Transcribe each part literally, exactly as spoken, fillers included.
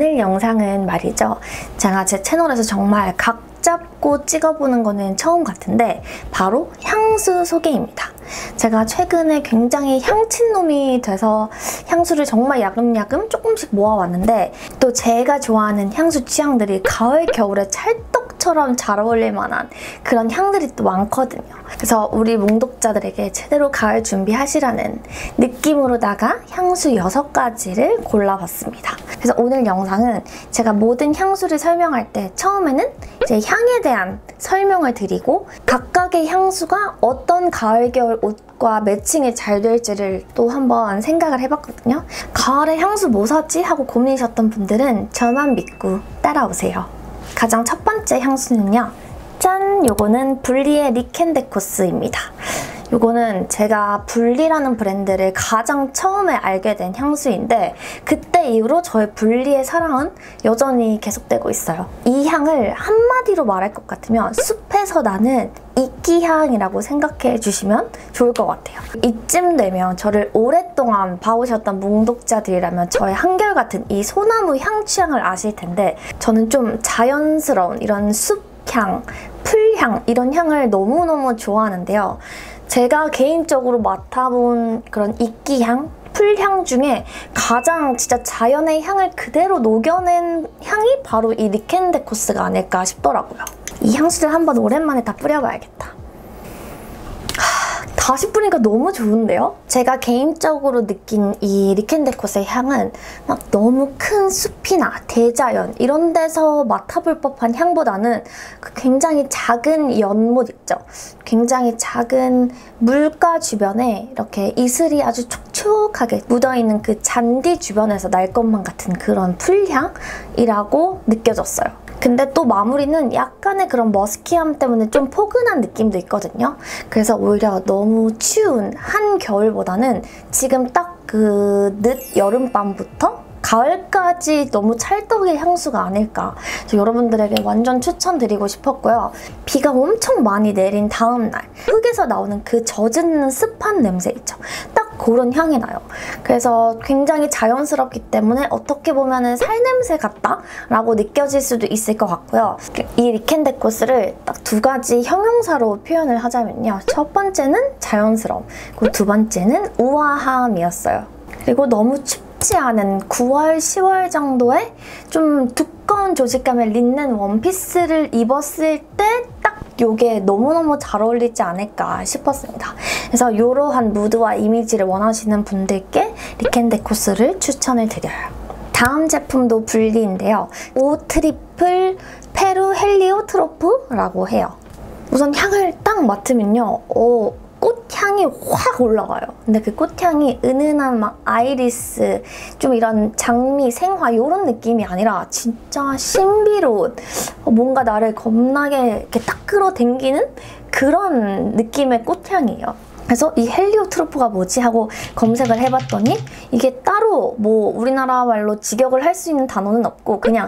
오늘 영상은 말이죠. 제가 제 채널에서 정말 각 잡고 찍어보는 거는 처음 같은데 바로 향수 소개입니다. 제가 최근에 굉장히 향친놈이 돼서 향수를 정말 야금야금 조금씩 모아왔는데 또 제가 좋아하는 향수 취향들이 가을, 겨울에 찰떡처럼 잘 어울릴 만한 그런 향들이 또 많거든요. 그래서 우리 몽독자들에게 제대로 가을 준비하시라는 느낌으로다가 향수 여섯 가지를 골라봤습니다. 그래서 오늘 영상은 제가 모든 향수를 설명할 때 처음에는 이제 향에 대한 설명을 드리고 각각의 향수가 어떤 가을, 겨울 옷과 매칭이 잘 될지를 또 한번 생각을 해봤거든요. 가을에 향수 뭐 사지? 하고 고민이셨던 분들은 저만 믿고 따라오세요. 가장 첫 번째 향수는요. 짠! 요거는 불리의 리켄데코스입니다. 요거는 제가 불리라는 브랜드를 가장 처음에 알게 된 향수인데 그때 이후로 저의 불리의 사랑은 여전히 계속되고 있어요. 이 향을 한마디로 말할 것 같으면 숲에서 나는 이끼향이라고 생각해 주시면 좋을 것 같아요. 이쯤 되면 저를 오랫동안 봐오셨던 몽독자들이라면 저의 한결같은 이 소나무 향 취향을 아실 텐데 저는 좀 자연스러운 이런 숲향, 풀향 이런 향을 너무너무 좋아하는데요. 제가 개인적으로 맡아본 그런 이끼향, 풀향 중에 가장 진짜 자연의 향을 그대로 녹여낸 향이 바로 이 리켄데코스가 아닐까 싶더라고요. 이 향수를 한번 오랜만에 다 뿌려봐야겠다. 하, 다시 뿌리니까 너무 좋은데요? 제가 개인적으로 느낀 이 리켄데코스의 향은 막 너무 큰 숲이나 대자연 이런 데서 맡아볼 법한 향보다는 그 굉장히 작은 연못 있죠? 굉장히 작은 물가 주변에 이렇게 이슬이 아주 촉촉하게 묻어있는 그 잔디 주변에서 날 것만 같은 그런 풀향이라고 느껴졌어요. 근데 또 마무리는 약간의 그런 머스키함 때문에 좀 포근한 느낌도 있거든요. 그래서 오히려 너무 추운 한겨울보다는 지금 딱 그 늦 여름밤부터 가을까지 너무 찰떡의 향수가 아닐까. 그래서 여러분들에게 완전 추천드리고 싶었고요. 비가 엄청 많이 내린 다음 날 흙에서 나오는 그 젖은 습한 냄새 있죠. 딱 그런 향이 나요. 그래서 굉장히 자연스럽기 때문에 어떻게 보면 살냄새 같다라고 느껴질 수도 있을 것 같고요. 이 리켄데코스를 딱 두 가지 형용사로 표현을 하자면요. 첫 번째는 자연스러움, 그리고 두 번째는 우아함이었어요. 그리고 너무 춥지 않은 구월, 시월 정도의 좀 두꺼운 조직감의 린넨 원피스를 입었을 때 딱 요게 너무너무 잘 어울리지 않을까 싶었습니다. 그래서 이러한 무드와 이미지를 원하시는 분들께 리켄데코스를 추천을 드려요. 다음 제품도 불리인데요. 오 트리플 페루 헬리오트로프라고 해요. 우선 향을 딱 맡으면요. 어, 꽃향이 확 올라가요. 근데 그 꽃향이 은은한 막 아이리스, 좀 이런 장미, 생화 이런 느낌이 아니라 진짜 신비로운 뭔가 나를 겁나게 이렇게 딱 끌어당기는 그런 느낌의 꽃향이에요. 그래서 이 헬리오트로프가 뭐지 하고 검색을 해봤더니 이게 따로 뭐 우리나라 말로 직역을 할 수 있는 단어는 없고 그냥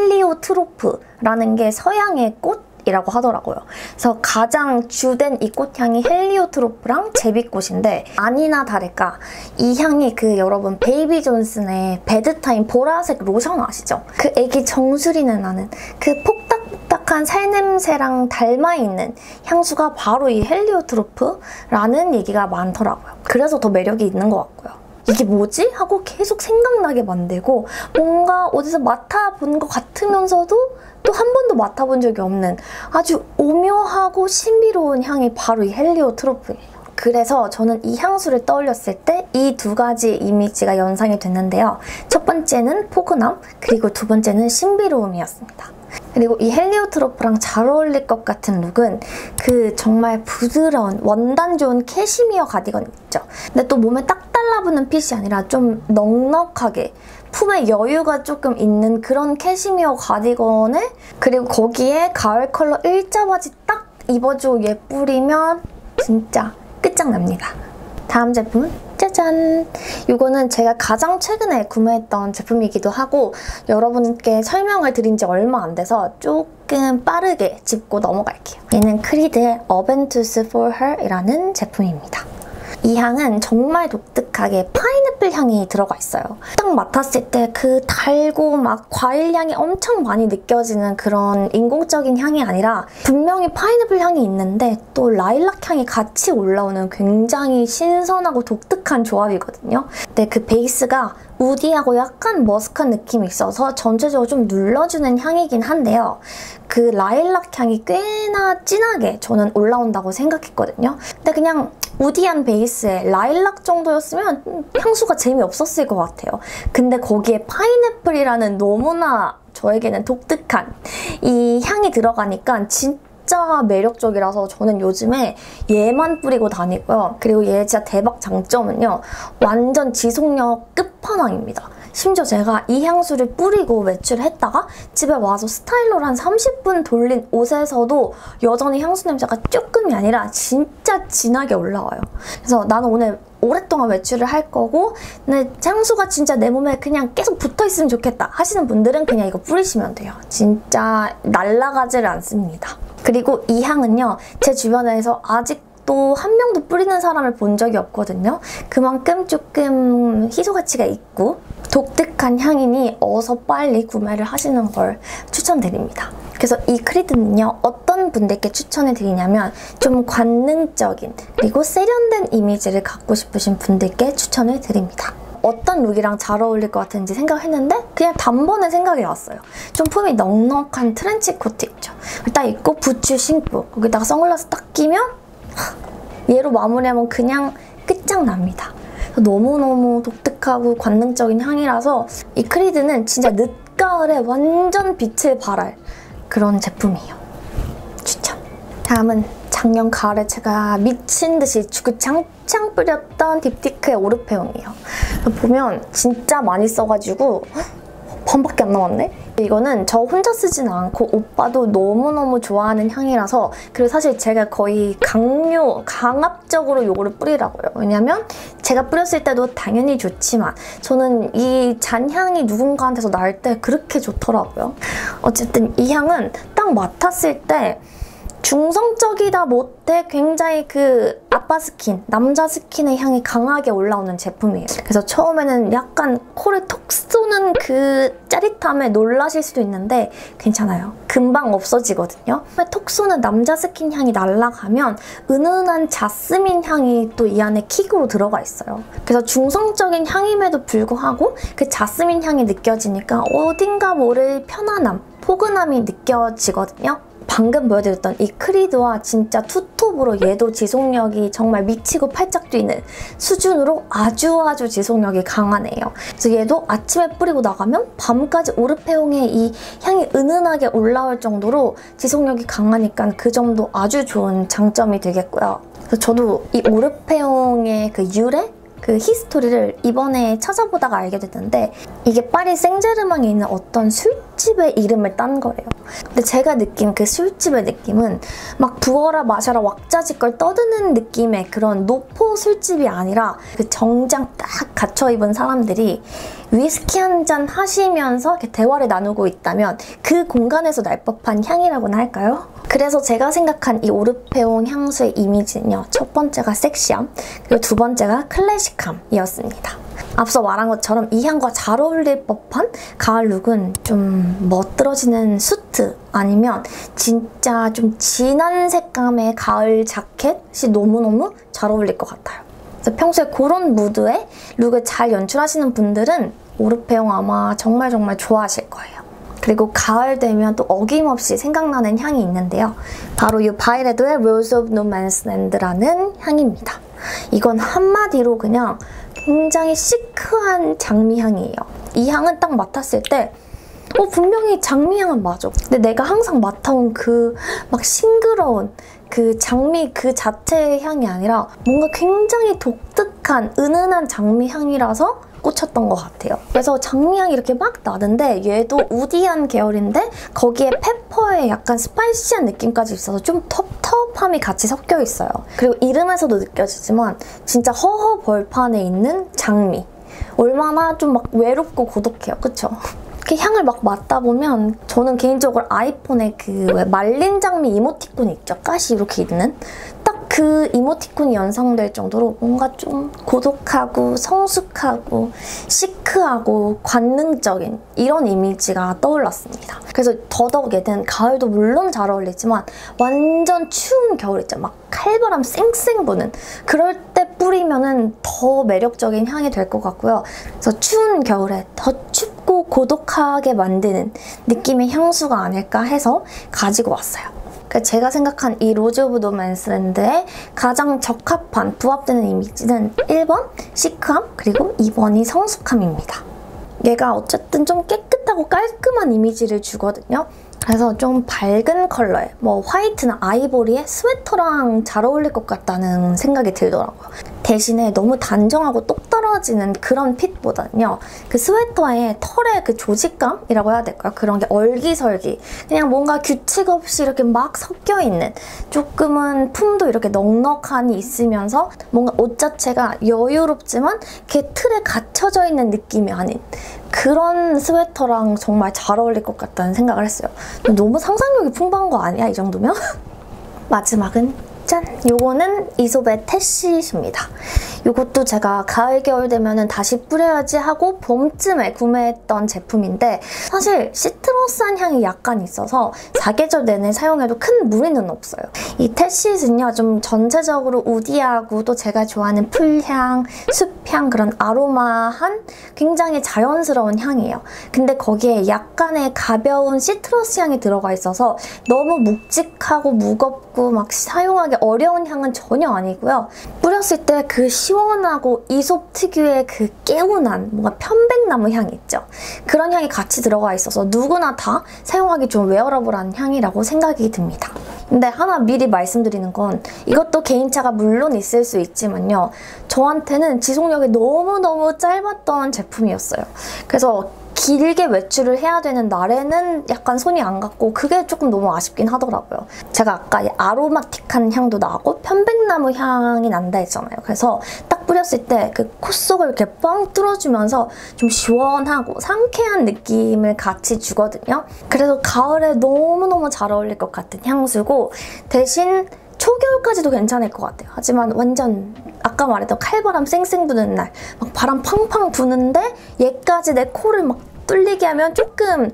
헬리오트로프라는 게 서양의 꽃 이라고 하더라고요. 그래서 가장 주된 이 꽃향이 헬리오트로프랑 제비꽃인데 아니나 다를까 이 향이 그 여러분 베이비 존슨의 배드타임 보라색 로션 아시죠? 그 애기 정수리는 나는 그 폭닥폭닥한 살냄새랑 닮아있는 향수가 바로 이 헬리오트로프라는 얘기가 많더라고요. 그래서 더 매력이 있는 것 같고요. 이게 뭐지? 하고 계속 생각나게 만들고 뭔가 어디서 맡아본 것 같으면서도 또 한 번도 맡아본 적이 없는 아주 오묘하고 신비로운 향이 바로 이 헬리오트로프예요. 그래서 저는 이 향수를 떠올렸을 때 이 두 가지 이미지가 연상이 됐는데요. 첫 번째는 포근함, 그리고 두 번째는 신비로움이었습니다. 그리고 이 헬리오트로프랑 잘 어울릴 것 같은 룩은 그 정말 부드러운 원단 좋은 캐시미어 가디건 있죠. 근데 또 몸에 딱 달라붙는 핏이 아니라 좀 넉넉하게 품에 여유가 조금 있는 그런 캐시미어 가디건에 그리고 거기에 가을 컬러 일자 바지 딱 입어주고 예쁘리면 진짜 끝장납니다. 다음 제품은 짜잔! 이거는 제가 가장 최근에 구매했던 제품이기도 하고 여러분께 설명을 드린 지 얼마 안 돼서 조금 빠르게 짚고 넘어갈게요. 얘는 크리드의 어벤투스 for her 이라는 제품입니다. 이 향은 정말 독특한 아삭아삭하게 파인애플 향이 들어가 있어요. 딱 맡았을 때 그 달고 막 과일 향이 엄청 많이 느껴지는 그런 인공적인 향이 아니라 분명히 파인애플 향이 있는데 또 라일락 향이 같이 올라오는 굉장히 신선하고 독특한 조합이거든요. 근데 그 베이스가 우디하고 약간 머스크한 느낌이 있어서 전체적으로 좀 눌러주는 향이긴 한데요. 그 라일락 향이 꽤나 진하게 저는 올라온다고 생각했거든요. 근데 그냥 우디한 베이스에 라일락 정도였으면 향수가 재미없었을 것 같아요. 근데 거기에 파인애플이라는 너무나 저에게는 독특한 이 향이 들어가니까 진짜 진짜 매력적이라서 저는 요즘에 얘만 뿌리고 다니고요. 그리고 얘 진짜 대박 장점은요. 완전 지속력 끝판왕입니다. 심지어 제가 이 향수를 뿌리고 외출을 했다가 집에 와서 스타일러를 한 삼십 분 돌린 옷에서도 여전히 향수 냄새가 조금이 아니라 진짜 진하게 올라와요. 그래서 나는 오늘 오랫동안 외출을 할 거고 근데 향수가 진짜 내 몸에 그냥 계속 붙어있으면 좋겠다 하시는 분들은 그냥 이거 뿌리시면 돼요. 진짜 날아가지를 않습니다. 그리고 이 향은요. 제 주변에서 아직도 한 명도 뿌리는 사람을 본 적이 없거든요. 그만큼 조금 희소 가치가 있고 독특한 향이니 어서 빨리 구매를 하시는 걸 추천드립니다. 그래서 이 크리드는요. 어떤 분들께 추천을 드리냐면 좀 관능적인 그리고 세련된 이미지를 갖고 싶으신 분들께 추천을 드립니다. 어떤 룩이랑 잘 어울릴 것 같은지 생각했는데 그냥 단번에 생각이 왔어요. 좀 품이 넉넉한 트렌치 코트 있죠. 딱 입고 부츠 신고 거기다가 선글라스 딱 끼면 얘로 마무리하면 그냥 끝장납니다. 너무너무 독특하고 관능적인 향이라서 이 크리드는 진짜 늦가을에 완전 빛을 발할 그런 제품이에요. 추천! 다음은 작년 가을에 제가 미친 듯이 주구장창 뿌렸던 딥티크의 오르페용이에요. 보면 진짜 많이 써가지고 반밖에 안 남았네? 이거는 저 혼자 쓰진 않고 오빠도 너무너무 좋아하는 향이라서 그리고 사실 제가 거의 강요, 강압적으로 이거를 뿌리라고요. 왜냐면 제가 뿌렸을 때도 당연히 좋지만 저는 이 잔향이 누군가한테서 날 때 그렇게 좋더라고요. 어쨌든 이 향은 딱 맡았을 때 중성적이다 못해 굉장히 그 아빠 스킨, 남자 스킨의 향이 강하게 올라오는 제품이에요. 그래서 처음에는 약간 코를 톡 쏘는 그 짜릿함에 놀라실 수도 있는데 괜찮아요. 금방 없어지거든요. 톡 쏘는 남자 스킨 향이 날아가면 은은한 자스민 향이 또 이 안에 킥으로 들어가 있어요. 그래서 중성적인 향임에도 불구하고 그 자스민 향이 느껴지니까 어딘가 모를 편안함, 포근함이 느껴지거든요. 방금 보여드렸던 이 크리드와 진짜 투톱으로 얘도 지속력이 정말 미치고 팔짝 뛰는 수준으로 아주 아주 지속력이 강하네요. 그래서 얘도 아침에 뿌리고 나가면 밤까지 오르페용의 이 향이 은은하게 올라올 정도로 지속력이 강하니까 그 점도 아주 좋은 장점이 되겠고요. 그래서 저도 이 오르페용의 그 유래? 그 히스토리를 이번에 찾아보다가 알게 됐는데 이게 파리 생제르맹에 있는 어떤 술집의 이름을 딴 거예요. 근데 제가 느낀 그 술집의 느낌은 막 부어라 마셔라 왁자지껄 떠드는 느낌의 그런 노포 술집이 아니라 그 정장 딱 갖춰 입은 사람들이 위스키 한 잔 하시면서 이렇게 대화를 나누고 있다면 그 공간에서 날 법한 향이라고나 할까요? 그래서 제가 생각한 이 오르페용 향수의 이미지는요. 첫 번째가 섹시함, 그리고 두 번째가 클래식함이었습니다. 앞서 말한 것처럼 이 향과 잘 어울릴 법한 가을 룩은 좀 멋들어지는 수트 아니면 진짜 좀 진한 색감의 가을 자켓이 너무너무 잘 어울릴 것 같아요. 그래서 평소에 그런 무드의 룩을 잘 연출하시는 분들은 오르페용 아마 정말 정말 좋아하실 거예요. 그리고 가을 되면 또 어김없이 생각나는 향이 있는데요. 바로 이 바이레도의 Rose of No Man's Land라는 향입니다. 이건 한마디로 그냥 굉장히 시크한 장미향이에요. 이 향은 딱 맡았을 때 어, 분명히 장미향은 맞아. 근데 내가 항상 맡아온 그 막 싱그러운 그 장미 그 자체의 향이 아니라 뭔가 굉장히 독특한 은은한 장미향이라서 꽂혔던 것 같아요. 그래서 장미향이 이렇게 막 나는데 얘도 우디한 계열인데 거기에 페퍼의 약간 스파이시한 느낌까지 있어서 좀 텁텁함이 같이 섞여 있어요. 그리고 이름에서도 느껴지지만 진짜 허허 벌판에 있는 장미. 얼마나 좀 막 외롭고 고독해요. 그쵸? 이렇게 향을 막 맡다 보면 저는 개인적으로 아이폰에 그 왜 말린 장미 이모티콘 있죠? 가시 이렇게 있는? 딱 그 그 이모티콘이 연상될 정도로 뭔가 좀 고독하고 성숙하고 시크하고 관능적인 이런 이미지가 떠올랐습니다. 그래서 더더욱 얘는 가을도 물론 잘 어울리지만 완전 추운 겨울 있죠. 막 칼바람 쌩쌩 부는 그럴 때 뿌리면은 더 매력적인 향이 될 것 같고요. 그래서 추운 겨울에 더 춥고 고독하게 만드는 느낌의 향수가 아닐까 해서 가지고 왔어요. 제가 생각한 이 로즈 오브 노맨스랜드의 가장 적합한, 부합되는 이미지는 일 번 시크함, 그리고 이 번이 성숙함입니다. 얘가 어쨌든 좀 깨끗하고 깔끔한 이미지를 주거든요. 그래서 좀 밝은 컬러의 뭐 화이트나 아이보리의 스웨터랑 잘 어울릴 것 같다는 생각이 들더라고요. 대신에 너무 단정하고 똑 떨어지는 그런 핏보다는요. 그 스웨터의 털의 그 조직감이라고 해야 될까요? 그런 게 얼기설기. 그냥 뭔가 규칙 없이 이렇게 막 섞여있는 조금은 품도 이렇게 넉넉하니 있으면서 뭔가 옷 자체가 여유롭지만 이렇게 틀에 갇혀져 있는 느낌이 아닌 그런 스웨터랑 정말 잘 어울릴 것 같다는 생각을 했어요. 너무 상상력이 풍부한 거 아니야? 이 정도면? 마지막은 짠! 요거는 이솝의 태씰입니다. 이것도 제가 가을, 겨울 되면은 다시 뿌려야지 하고 봄쯤에 구매했던 제품인데 사실 시트러스한 향이 약간 있어서 사계절 내내 사용해도 큰 무리는 없어요. 이 태씰은요, 좀 전체적으로 우디하고 또 제가 좋아하는 풀향, 숲향 그런 아로마한 굉장히 자연스러운 향이에요. 근데 거기에 약간의 가벼운 시트러스 향이 들어가 있어서 너무 묵직하고 무겁고 막 사용하기 어려운 향은 전혀 아니고요. 뿌렸을 때 그 시원하고 이솝 특유의 그 개운한 뭔가 편백나무 향이 있죠. 그런 향이 같이 들어가 있어서 누구나 다 사용하기 좋은 웨어러블한 향이라고 생각이 듭니다. 근데 하나 미리 말씀드리는 건 이것도 개인차가 물론 있을 수 있지만요. 저한테는 지속력이 너무너무 짧았던 제품이었어요. 그래서 길게 외출을 해야 되는 날에는 약간 손이 안 갔고 그게 조금 너무 아쉽긴 하더라고요. 제가 아까 이 아로마틱한 향도 나고 편백나무 향이 난다 했잖아요. 그래서 딱 뿌렸을 때 그 코 속을 이렇게 뻥 뚫어주면서 좀 시원하고 상쾌한 느낌을 같이 주거든요. 그래서 가을에 너무너무 잘 어울릴 것 같은 향수고 대신 초겨울까지도 괜찮을 것 같아요. 하지만 완전 아까 말했던 칼바람 쌩쌩 부는 날 막 바람 팡팡 부는데 얘까지 내 코를 막 뚫리게 하면 조금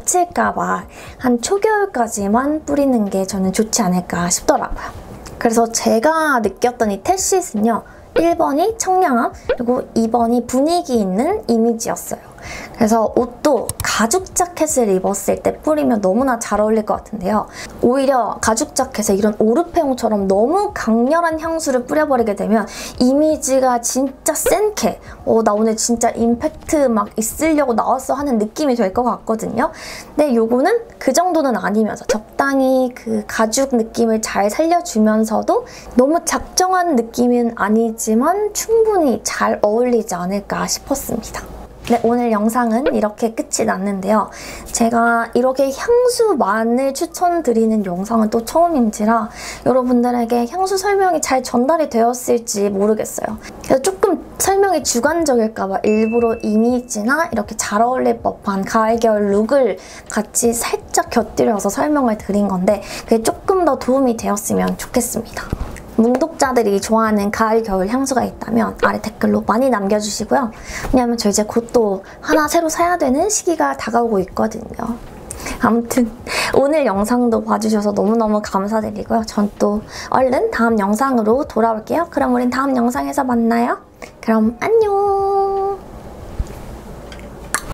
겹칠까봐 한 초겨울까지만 뿌리는 게 저는 좋지 않을까 싶더라고요. 그래서 제가 느꼈던 이 태씰은요. 일 번이 청량함, 그리고 이 번이 분위기 있는 이미지였어요. 그래서 옷도 가죽 자켓을 입었을 때 뿌리면 너무나 잘 어울릴 것 같은데요. 오히려 가죽 자켓에 이런 오르페옹처럼 너무 강렬한 향수를 뿌려버리게 되면 이미지가 진짜 센케 어, 나 오늘 진짜 임팩트 막 있으려고 나왔어 하는 느낌이 될 것 같거든요. 근데 요거는 그 정도는 아니면서 적당히 그 가죽 느낌을 잘 살려주면서도 너무 작정한 느낌은 아니지만 충분히 잘 어울리지 않을까 싶었습니다. 네, 오늘 영상은 이렇게 끝이 났는데요. 제가 이렇게 향수만을 추천드리는 영상은 또 처음인지라 여러분들에게 향수 설명이 잘 전달이 되었을지 모르겠어요. 그래서 조금 설명이 주관적일까봐 일부러 이미지나 이렇게 잘 어울릴 법한 가을, 겨울 룩을 같이 살짝 곁들여서 설명을 드린 건데 그게 조금 더 도움이 되었으면 좋겠습니다. 뭉독자들이 좋아하는 가을, 겨울 향수가 있다면 아래 댓글로 많이 남겨주시고요. 왜냐면 저 이제 곧 또 하나 새로 사야 되는 시기가 다가오고 있거든요. 아무튼 오늘 영상도 봐주셔서 너무너무 감사드리고요. 전 또 얼른 다음 영상으로 돌아올게요. 그럼 우린 다음 영상에서 만나요. 그럼 안녕!